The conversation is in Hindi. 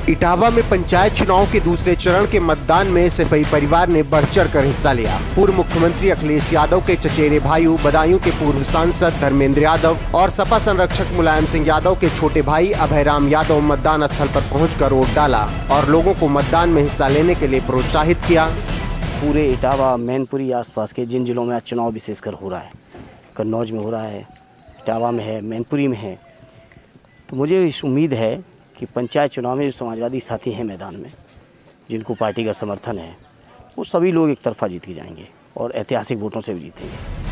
इटावा में पंचायत चुनाव के दूसरे चरण के मतदान में सफाई परिवार ने बढ़ चढ़ कर हिस्सा लिया। पूर्व मुख्यमंत्री अखिलेश यादव के चचेरे भाई, बदायूं के पूर्व सांसद धर्मेंद्र यादव और सपा संरक्षक मुलायम सिंह यादव के छोटे भाई अभयराम यादव मतदान स्थल पर पहुंचकर वोट डाला और लोगों को मतदान में हिस्सा लेने के लिए प्रोत्साहित किया। पूरे इटावा, मैनपुरी आसपास के जिन जिलों में आज चुनाव विशेषकर हो रहा है, कन्नौज में हो रहा है, इटावा में है, मैनपुरी में है, तो मुझे इस उम्मीद है कि पंचायत चुनाव में जो समाजवादी साथी हैं मैदान में, जिनको पार्टी का समर्थन है, वो सभी लोग एक तरफा जीत के जाएंगे और ऐतिहासिक वोटों से भी जीतेंगे।